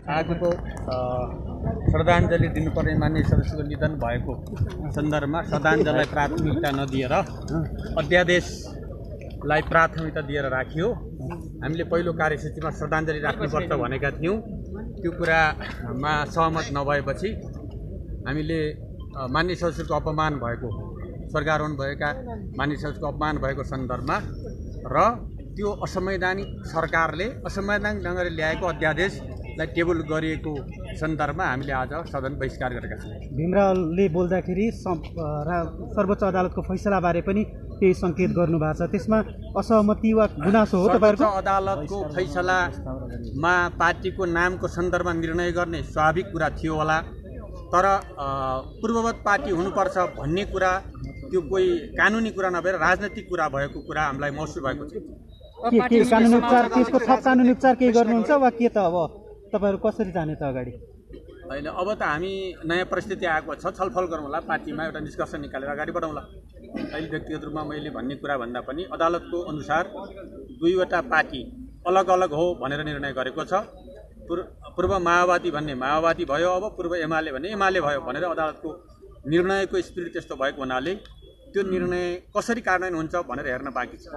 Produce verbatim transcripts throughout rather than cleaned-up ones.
आजको श्रद्धाञ्जली दिनुपर्ने मान्य सदस्यको निधन भएको सन्दर्भमा श्रद्धाञ्जलीलाई प्राथमिकता नदिएर अध्यादेशलाई प्राथमिकता दिएर राखियो। हामीले पहिलो कार्यसूचीमा श्रद्धाञ्जली राख्नुपर्छ भनेका थियौँ। त्यो कुरामा सहमत नभएपछि हामीले मान्य सदस्यको अपमान भएको स्वर्गारोहण भएका मान्य सदस्यको अपमान भएको सन्दर्भमा र त्यो असंवैधानिक सरकारले असंवैधानिक ढङ्गले ल्याएको अध्यादेशलाई टेबल गरिएको सन्दर्भमा हामीले आज सदन बहिष्कार गरेका छौँ। भीमरावले बोल्दाखेरि सर्वोच्च अदालतको फैसलाबारे पनि केही सङ्केत गर्नुभएको छ, त्यसमा असहमति वा गुनासो हो तपाईँहरूको? सर्वोच्च अदालतको फैसलामा पार्टीको नामको सन्दर्भमा निर्णय गर्ने स्वाभाविक कुरा थियो होला, तर पूर्ववत पार्टी हुनुपर्छ भन्ने कुरा त्यो कोही कानुनी कुरा नभएर राजनैतिक कुरा भएको कुरा हामीलाई महसुस भएको छ। के के कानुनी उपचार, त्यसको थप कानुनी उपचार केही गर्नुहुन्छ वा के त अब तपाईँहरू कसरी जाने त अगाडि? होइन, अब त हामी नयाँ परिस्थिति आएको छ, छलफल गरौँला, पार्टीमा एउटा निष्कर्ष निकालेर अगाडि बढाउँला। अहिले व्यक्तिगत रूपमा मैले भन्ने कुरा भन्दा पनि अदालतको अनुसार दुईवटा पार्टी अलग अलग हो भनेर निर्णय गरेको छ। पूर्व माओवादी भन्ने माओवादी भयो, अब पूर्व एमाले भन्ने एमाले भयो भनेर अदालतको निर्णयको स्पिरिट त्यस्तो भएको हुनाले त्यो निर्णय कसरी कार्यान्वयन हुन्छ भनेर हेर्न बाँकी छ।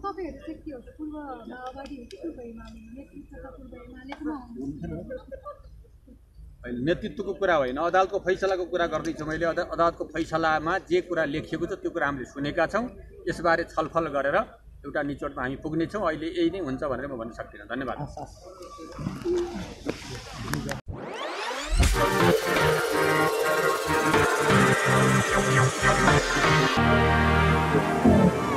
नेतृत्वको कुरा होइन, अदालतको फैसलाको कुरा गर्दैछु मैले। अदालतको फैसलामा जे कुरा लेखिएको छ त्यो कुरा हामीले सुनेका छौँ। यसबारे छलफल गरेर एउटा निचोडमा हामी पुग्नेछौँ। अहिले यही नै हुन्छ भनेर म भन्न सक्दिनँ। धन्यवाद।